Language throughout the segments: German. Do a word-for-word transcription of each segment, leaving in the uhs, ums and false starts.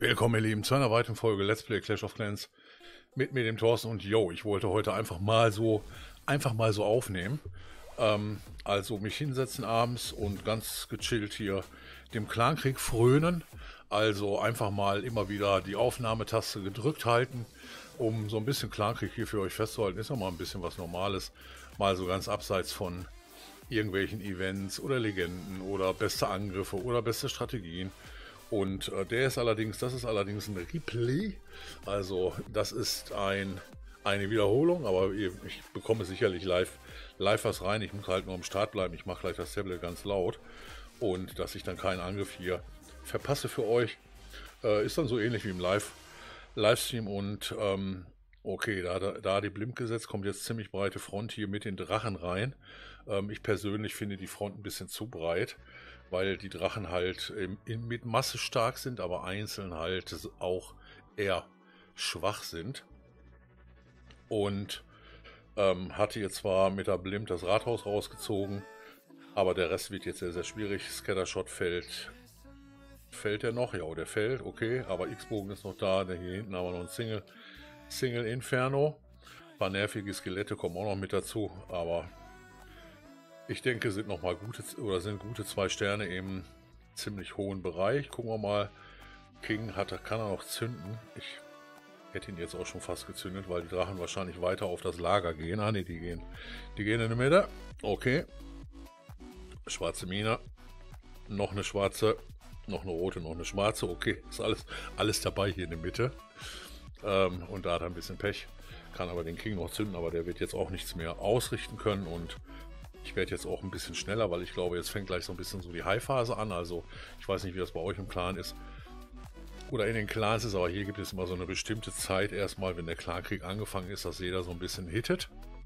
Willkommen, ihr Lieben, zu einer weiteren Folge Let's Play Clash of Clans mit mir, dem Thorsten. Und yo, ich wollte heute einfach mal so, einfach mal so aufnehmen. Ähm, also mich hinsetzen abends und ganz gechillt hier dem Clankrieg frönen. Also einfach mal immer wieder die Aufnahmetaste gedrückt halten, um so ein bisschen Clankrieg hier für euch festzuhalten. Ist ja mal ein bisschen was Normales, mal so ganz abseits von irgendwelchen Events oder Legenden oder beste Angriffe oder beste Strategien. Und äh, der ist allerdings, das ist allerdings ein Replay, also das ist ein, eine Wiederholung, aber ich bekomme sicherlich live, live was rein. Ich muss halt nur am Start bleiben, ich mache gleich das Tablet ganz laut und dass ich dann keinen Angriff hier verpasse für euch, äh, ist dann so ähnlich wie im Live, Livestream. Und ähm, okay, da, da, da die Blimp gesetzt, kommt jetzt ziemlich breite Front hier mit den Drachen rein. Ähm, ich persönlich finde die Front ein bisschen zu breit, weil die Drachen halt in, in, mit Masse stark sind, aber einzeln halt auch eher schwach sind. Und ähm, hatte jetzt zwar mit der Blimp das Rathaus rausgezogen, aber der Rest wird jetzt sehr, sehr schwierig. Scattershot fällt. Fällt der noch? Ja, der fällt, okay, aber X-Bogen ist noch da. Hier hinten haben wir noch ein Single, Single Inferno. Ein paar nervige Skelette kommen auch noch mit dazu, aber ich denke, sind noch mal gute oder sind gute zwei Sterne im ziemlich hohen Bereich. Gucken wir mal. King hat, kann er noch zünden. Ich hätte ihn jetzt auch schon fast gezündet, weil die Drachen wahrscheinlich weiter auf das Lager gehen. Ah ne, die gehen. Die gehen in die Mitte. Okay. Schwarze Mine. Noch eine schwarze. Noch eine rote, noch eine schwarze. Okay, ist alles, alles dabei hier in der Mitte. Ähm, und da hat er ein bisschen Pech. Kann aber den King noch zünden, aber der wird jetzt auch nichts mehr ausrichten können. Und ich werde jetzt auch ein bisschen schneller, weil ich glaube, jetzt fängt gleich so ein bisschen so die High-Phase an. Also ich weiß nicht, wie das bei euch im Clan ist oder in den Clans ist, aber hier gibt es immer so eine bestimmte Zeit erstmal, wenn der Clankrieg angefangen ist, dass jeder so ein bisschen hittet.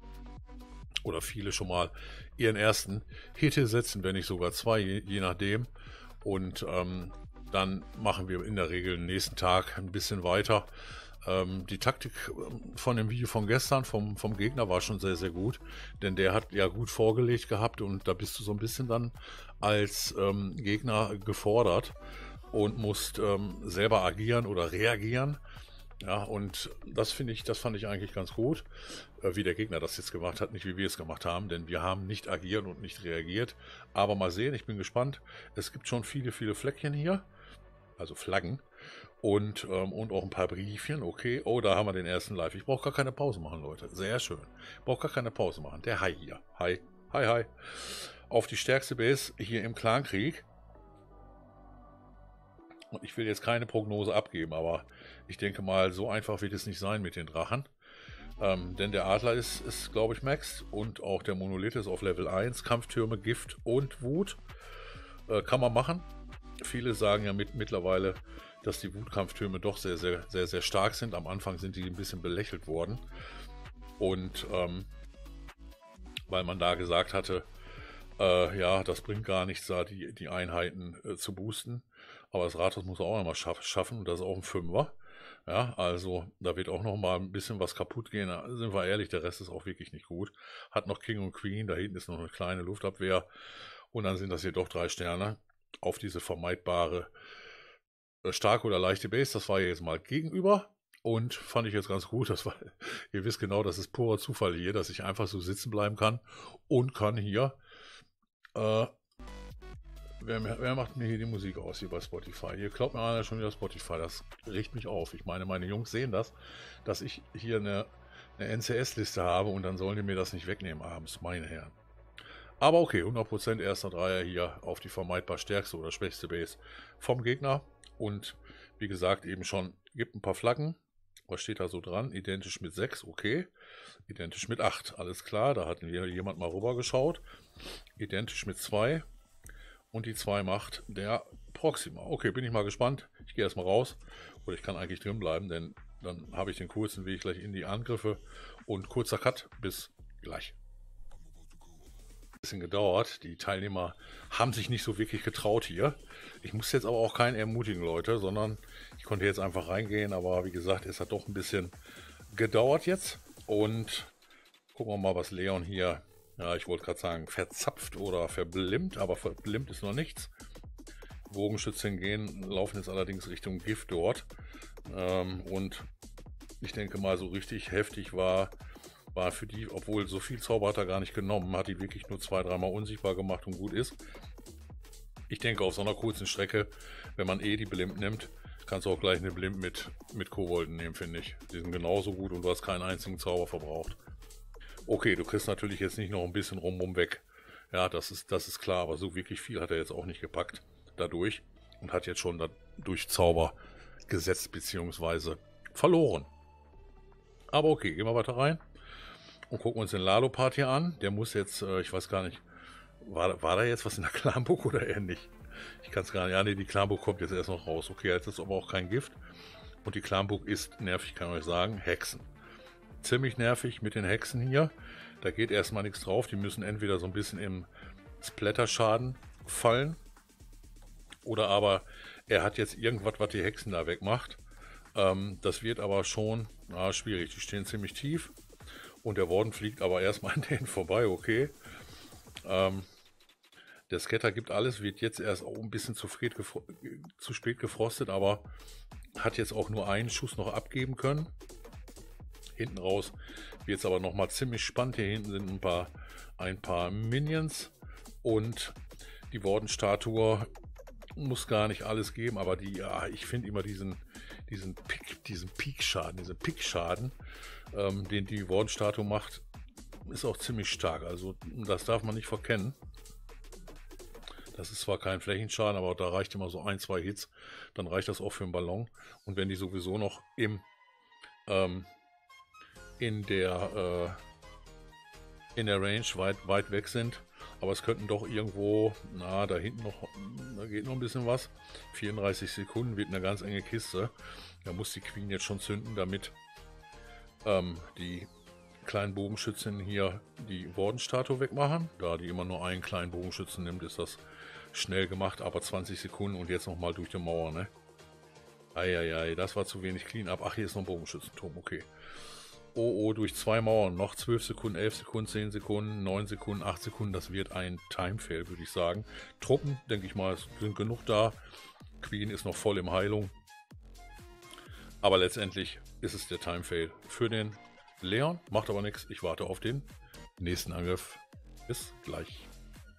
Oder viele schon mal ihren ersten Hitte setzen, wenn nicht sogar zwei, je, je nachdem. Und ähm, dann machen wir in der Regel den nächsten Tag ein bisschen weiter. Die Taktik von dem Video von gestern vom, vom Gegner war schon sehr, sehr gut, denn der hat ja gut vorgelegt gehabt und da bist du so ein bisschen dann als ähm, Gegner gefordert und musst ähm, selber agieren oder reagieren. Ja, und das finde ich, das fand ich eigentlich ganz gut, äh, wie der Gegner das jetzt gemacht hat, nicht wie wir es gemacht haben, denn wir haben nicht agiert und nicht reagiert. Aber mal sehen, ich bin gespannt. Es gibt schon viele, viele Fleckchen hier, also Flaggen. Und, ähm, und auch ein paar Briefchen, okay. Oh, da haben wir den ersten Live. Ich brauche gar keine Pause machen, Leute. Sehr schön. Ich brauche gar keine Pause machen. Der Hai hier. Hi. Hi, hi. Auf die stärkste Base hier im Clankrieg. Und ich will jetzt keine Prognose abgeben, aber ich denke mal, so einfach wird es nicht sein mit den Drachen. Ähm, denn der Adler ist, ist glaube ich, maxed. Und auch der Monolith ist auf Level eins. Kampftürme, Gift und Wut. Äh, kann man machen. Viele sagen ja mit, mittlerweile, dass die Wutkampftürme doch sehr, sehr, sehr, sehr stark sind. Am Anfang sind die ein bisschen belächelt worden. Und ähm, weil man da gesagt hatte, äh, ja, das bringt gar nichts, da die, die Einheiten äh, zu boosten. Aber das Rathaus muss auch nochmal schaff, schaffen und das ist auch ein Fünfer. Ja, also da wird auch noch mal ein bisschen was kaputt gehen. Da sind wir ehrlich, der Rest ist auch wirklich nicht gut. Hat noch King und Queen, da hinten ist noch eine kleine Luftabwehr. Und dann sind das hier doch drei Sterne auf diese vermeidbare starke oder leichte Base. Das war jetzt mal gegenüber und fand ich jetzt ganz gut. Das war, ihr wisst genau, das ist purer Zufall hier, dass ich einfach so sitzen bleiben kann und kann hier äh, wer, wer macht mir hier die Musik aus hier bei Spotify? Hier klaut mir einer schon wieder Spotify, das regt mich auf. Ich meine, meine Jungs sehen das, dass ich hier eine, eine N C S-Liste habe und dann sollen die mir das nicht wegnehmen abends, meine Herren. Aber okay, hundert Prozent erster Dreier hier auf die vermeidbar stärkste oder schwächste Base vom Gegner. Und wie gesagt, eben schon, gibt ein paar Flaggen. Was steht da so dran? Identisch mit sechs, okay. Identisch mit acht, alles klar. Da hat jemand mal rüber geschaut. Identisch mit zwei. Und die zwei macht der Proxima. Okay, bin ich mal gespannt. Ich gehe erstmal raus. Oder ich kann eigentlich drin bleiben, denn dann habe ich den kurzen Weg gleich in die Angriffe. Und kurzer Cut, bis gleich. Bisschen gedauert. Die Teilnehmer haben sich nicht so wirklich getraut hier. Ich muss jetzt aber auch keinen ermutigen, Leute, sondern ich konnte jetzt einfach reingehen. Aber wie gesagt, es hat doch ein bisschen gedauert jetzt. Und gucken wir mal, was Leon hier, ja, ich wollte gerade sagen, verzapft oder verblimmt, aber verblimmt ist noch nichts. Bogenschützen gehen, laufen jetzt allerdings Richtung Gift dort. Ähm, und ich denke mal, so richtig heftig war, war für die, obwohl so viel Zauber hat er gar nicht genommen, hat die wirklich nur zwei, dreimal unsichtbar gemacht und gut ist. Ich denke, auf so einer kurzen Strecke, wenn man eh die Blimp nimmt, kannst du auch gleich eine Blimp mit, mit Kobolden nehmen, finde ich. Die sind genauso gut und du hast keinen einzigen Zauber verbraucht. Okay, du kriegst natürlich jetzt nicht noch ein bisschen rumrum weg. Ja, das ist, das ist klar, aber so wirklich viel hat er jetzt auch nicht gepackt dadurch und hat jetzt schon durch Zauber gesetzt bzw. verloren. Aber okay, gehen wir weiter rein und gucken uns den Lalopart hier an. Der muss jetzt, äh, ich weiß gar nicht, war, war da jetzt was in der Clanburg oder eher nicht? Ich kann es gar nicht, ja nee, die Clanburg kommt jetzt erst noch raus. Okay, jetzt ist aber auch kein Gift und die Clanburg ist nervig, kann ich euch sagen, Hexen. Ziemlich nervig mit den Hexen hier. Da geht erstmal nichts drauf. Die müssen entweder so ein bisschen im Splatter-Schaden fallen. Oder aber er hat jetzt irgendwas, was die Hexen da wegmacht. Ähm, das wird aber schon na, schwierig. Die stehen ziemlich tief. Und der Warden fliegt aber erstmal an denen vorbei. Okay. Ähm, der Scatter gibt alles. Wird jetzt erst auch ein bisschen zu spät, zu spät gefrostet. Aber hat jetzt auch nur einen Schuss noch abgeben können. Hinten raus wird es aber nochmal ziemlich spannend. Hier hinten sind ein paar, ein paar Minions und die Warden-Statue muss gar nicht alles geben, aber die, ja, ich finde immer diesen, diesen Pick, diesen Peak-Schaden, diesen Pick-Schaden, ähm, den die Warden-Statue macht, ist auch ziemlich stark. Also das darf man nicht verkennen. Das ist zwar kein Flächenschaden, aber da reicht immer so ein, zwei Hits, dann reicht das auch für einen Ballon. Und wenn die sowieso noch im ähm, in der äh, in der Range weit, weit weg sind. Aber es könnten doch irgendwo, na, da hinten noch, da geht noch ein bisschen was. vierunddreißig Sekunden wird eine ganz enge Kiste. Da muss die Queen jetzt schon zünden, damit ähm, die kleinen Bogenschützen hier die Warden-Statue wegmachen. Da die immer nur einen kleinen Bogenschützen nimmt, ist das schnell gemacht, aber zwanzig Sekunden und jetzt nochmal durch die Mauer, ne? Eieiei, das war zu wenig Clean-Up. Ach, hier ist noch ein Bogenschützenturm, okay. Oh, oh, durch zwei Mauern noch zwölf Sekunden, elf Sekunden, zehn Sekunden, neun Sekunden, acht Sekunden. Das wird ein Time-Fail, würde ich sagen. Truppen, denke ich mal, sind genug da. Queen ist noch voll im Heilung. Aber letztendlich ist es der Time-Fail für den Leon. Macht aber nichts. Ich warte auf den nächsten Angriff. Bis gleich.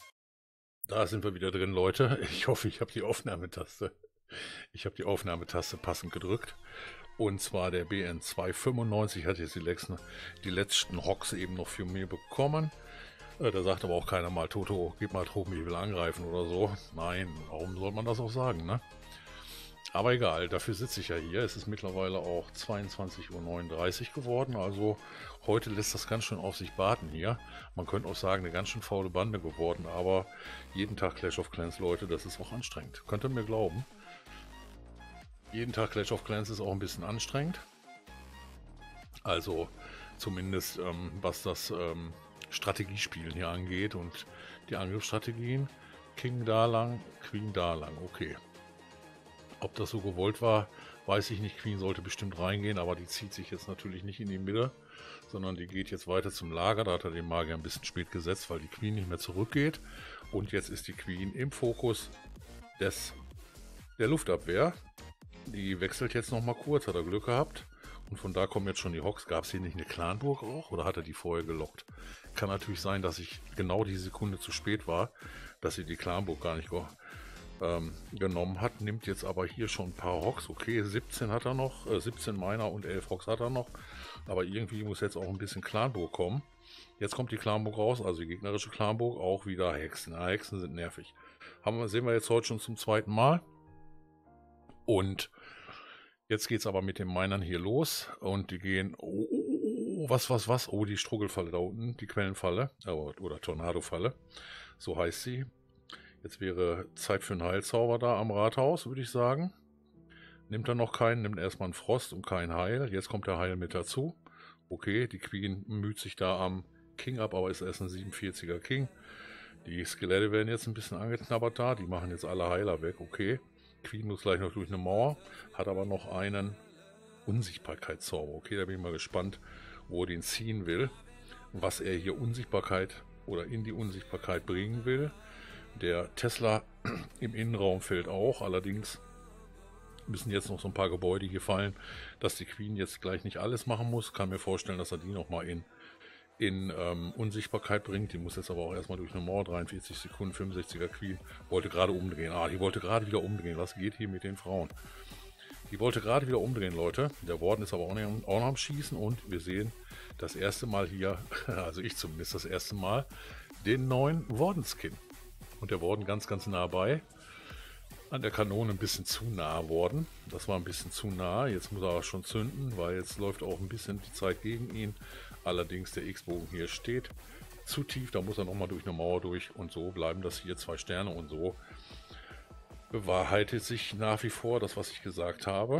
Da sind wir wieder drin, Leute. Ich hoffe, ich habe die Aufnahmetaste. Ich habe die Aufnahmetaste passend gedrückt. Und zwar der B N zweihundertfünfundneunzig hat jetzt die letzten, die letzten Hocks eben noch für mich bekommen. Äh, da sagt aber auch keiner mal, Toto, gib mal Truppen, ich will angreifen oder so. Nein, warum soll man das auch sagen, ne? Aber egal, dafür sitze ich ja hier. Es ist mittlerweile auch zweiundzwanzig Uhr neununddreißig geworden. Also heute lässt das ganz schön auf sich warten hier. Man könnte auch sagen, eine ganz schön faule Bande geworden. Aber jeden Tag Clash of Clans, Leute, das ist auch anstrengend. Könnt ihr mir glauben. Jeden Tag Clash of Clans ist auch ein bisschen anstrengend. Also zumindest ähm, was das ähm, Strategiespielen hier angeht und die Angriffsstrategien. King da lang, Queen da lang, okay. Ob das so gewollt war, weiß ich nicht. Queen sollte bestimmt reingehen, aber die zieht sich jetzt natürlich nicht in die Mitte, sondern die geht jetzt weiter zum Lager. Da hat er den Magier ein bisschen spät gesetzt, weil die Queen nicht mehr zurückgeht. Und jetzt ist die Queen im Fokus des, der Luftabwehr. Die wechselt jetzt noch mal kurz, hat er Glück gehabt. Und von da kommen jetzt schon die Hocks. Gab es hier nicht eine Clanburg auch? Oder hat er die vorher gelockt? Kann natürlich sein, dass ich genau die Sekunde zu spät war, dass sie die Clanburg gar nicht ähm, genommen hat. Nimmt jetzt aber hier schon ein paar Hocks. Okay, siebzehn hat er noch. Äh, siebzehn Miner und elf Hocks hat er noch. Aber irgendwie muss jetzt auch ein bisschen Clanburg kommen. Jetzt kommt die Clanburg raus, also die gegnerische Clanburg. Auch wieder Hexen. Ja, Hexen sind nervig. Haben wir, sehen wir jetzt heute schon zum zweiten Mal. Und jetzt geht es aber mit den Minern hier los und die gehen, oh, oh, oh, was, was, was, oh, die Struggelfalle da unten, die Quellenfalle, äh, oder Tornadofalle, so heißt sie. Jetzt wäre Zeit für einen Heilzauber da am Rathaus, würde ich sagen. Nimmt er noch keinen, nimmt erstmal einen Frost und kein Heil. Jetzt kommt der Heil mit dazu. Okay, die Queen müht sich da am King ab, aber ist erst ein siebenundvierziger King. Die Skelette werden jetzt ein bisschen angeknabbert da, die machen jetzt alle Heiler weg, okay. Queen muss gleich noch durch eine Mauer, hat aber noch einen Unsichtbarkeitszauber. Okay, da bin ich mal gespannt, wo er den ziehen will. Was er hier Unsichtbarkeit oder in die Unsichtbarkeit bringen will. Der Tesla Im Innenraum fällt auch, allerdings müssen jetzt noch so ein paar Gebäude hier fallen, dass die Queen jetzt gleich nicht alles machen muss. Kann mir vorstellen, dass er die nochmal in, in ähm, Unsichtbarkeit bringt. Die muss jetzt aber auch erstmal durch eine Mauer, dreiundvierzig Sekunden, fünfundsechziger Queen. Wollte gerade umdrehen. Ah, die wollte gerade wieder umdrehen. Was geht hier mit den Frauen? Die wollte gerade wieder umdrehen, Leute. Der Warden ist aber auch noch, auch noch am Schießen und wir sehen das erste Mal hier, also ich zumindest das erste Mal, den neuen Warden-Skin. Und der Warden ganz, ganz nah bei. An der Kanone ein bisschen zu nah worden. Das war ein bisschen zu nah. Jetzt muss er aber schon zünden, weil jetzt läuft auch ein bisschen die Zeit gegen ihn. Allerdings der X-Bogen hier steht zu tief. Da muss er nochmal durch eine Mauer durch. Und so bleiben das hier zwei Sterne. Und so bewahrheitet sich nach wie vor das, was ich gesagt habe.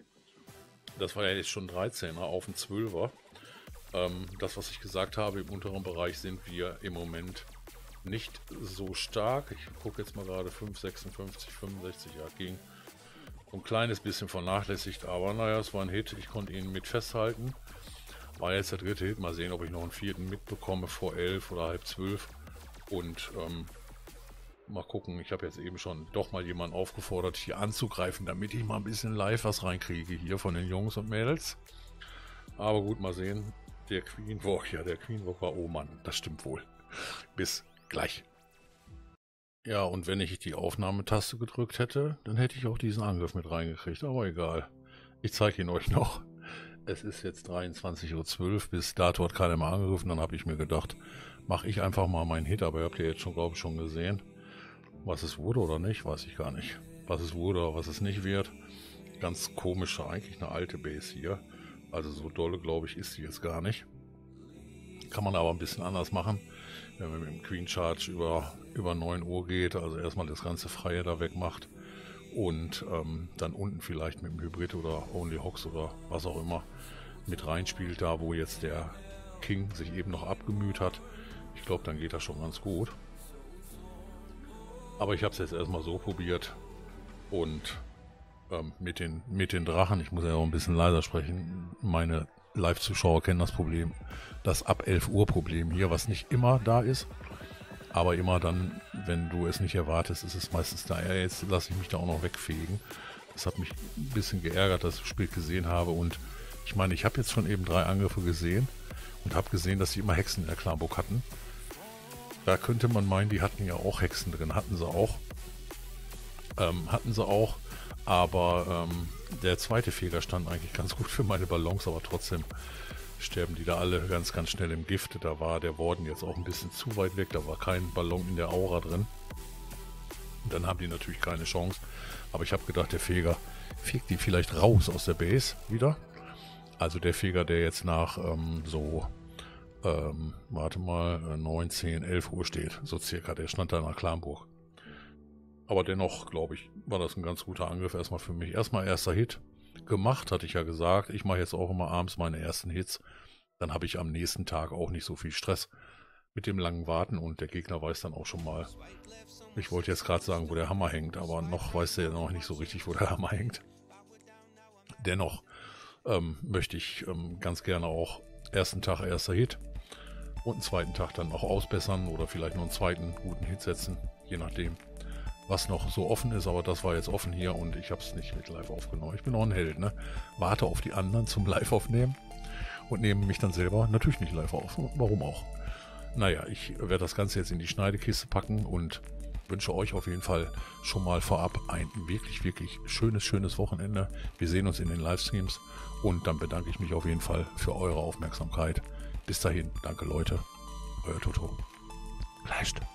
Das war ja jetzt schon dreizehner auf den zwölfer. Ähm, das, was ich gesagt habe, im unteren Bereich sind wir im Moment nicht so stark. Ich gucke jetzt mal gerade fünf, sechsundfünfzig, fünfundsechzig, ja, ging so ein kleines bisschen vernachlässigt, aber naja, es war ein Hit. Ich konnte ihn mit festhalten. War jetzt der dritte Hit. Mal sehen, ob ich noch einen vierten mitbekomme vor elf oder halb zwölf. Und ähm, mal gucken. Ich habe jetzt eben schon doch mal jemanden aufgefordert, hier anzugreifen, damit ich mal ein bisschen live was reinkriege hier von den Jungs und Mädels. Aber gut, mal sehen. Der Queen Walk, ja, der Queen Walk war, oh Mann, das stimmt wohl. Bis gleich. Ja, und wenn ich die Aufnahmetaste gedrückt hätte, dann hätte ich auch diesen Angriff mit reingekriegt, aber egal. Ich zeige ihn euch noch. Es ist jetzt dreiundzwanzig Uhr zwölf, bis dato hat keiner mehr angegriffen, dann habe ich mir gedacht, mache ich einfach mal meinen Hit, aber ihr habt ja jetzt schon, glaube ich, schon gesehen. Was es wurde oder nicht, weiß ich gar nicht. Was es wurde oder was es nicht wird. Ganz komische, eigentlich eine alte Base hier. Also so dolle, glaube ich, ist sie jetzt gar nicht. Kann man aber ein bisschen anders machen, wenn man mit dem Queen Charge über, über neun Uhr geht. Also erstmal das ganze Freie da wegmacht. Und ähm, dann unten vielleicht mit dem Hybrid oder Only Hox oder was auch immer mit reinspielt. Da wo jetzt der King sich eben noch abgemüht hat. Ich glaube, dann geht das schon ganz gut. Aber ich habe es jetzt erstmal so probiert. Und ähm, mit, den, mit den Drachen, ich muss ja auch ein bisschen leiser sprechen, meine Live-Zuschauer kennen das Problem, das ab elf Uhr Problem hier, was nicht immer da ist, aber immer dann, wenn du es nicht erwartest, ist es meistens da. Ja, jetzt lasse ich mich da auch noch wegfegen. Das hat mich ein bisschen geärgert, dass ich das Spiel gesehen habe und ich meine, ich habe jetzt schon eben drei Angriffe gesehen und habe gesehen, dass sie immer Hexen in der Klarburg hatten. Da könnte man meinen, die hatten ja auch Hexen drin, hatten sie auch. Ähm, hatten sie auch, aber ähm, der zweite Feger stand eigentlich ganz gut für meine Ballons, aber trotzdem sterben die da alle ganz, ganz schnell im Gift. Da war der Warden jetzt auch ein bisschen zu weit weg, da war kein Ballon in der Aura drin. Und dann haben die natürlich keine Chance. Aber ich habe gedacht, der Feger fegt die vielleicht raus aus der Base wieder. Also der Feger, der jetzt nach ähm, so, ähm, warte mal, neun, zehn, elf Uhr steht, so circa, der stand da nach Klamburg. Aber dennoch, glaube ich, war das ein ganz guter Angriff erstmal für mich. Erstmal erster Hit gemacht, hatte ich ja gesagt. Ich mache jetzt auch immer abends meine ersten Hits. Dann habe ich am nächsten Tag auch nicht so viel Stress mit dem langen Warten und der Gegner weiß dann auch schon mal. Ich wollte jetzt gerade sagen, wo der Hammer hängt, aber noch weiß der noch nicht so richtig, wo der Hammer hängt. Dennoch ähm, möchte ich ähm, ganz gerne auch ersten Tag erster Hit und einen zweiten Tag dann auch ausbessern oder vielleicht noch einen zweiten guten Hit setzen, je nachdem, was noch so offen ist, aber das war jetzt offen hier und ich habe es nicht mit live aufgenommen. Ich bin auch ein Held, ne? Warte auf die anderen zum Live aufnehmen und nehme mich dann selber natürlich nicht live auf. Warum auch? Naja, ich werde das Ganze jetzt in die Schneidekiste packen und wünsche euch auf jeden Fall schon mal vorab ein wirklich, wirklich schönes, schönes Wochenende. Wir sehen uns in den Livestreams und dann bedanke ich mich auf jeden Fall für eure Aufmerksamkeit. Bis dahin, danke Leute, euer Toto. Vielleicht.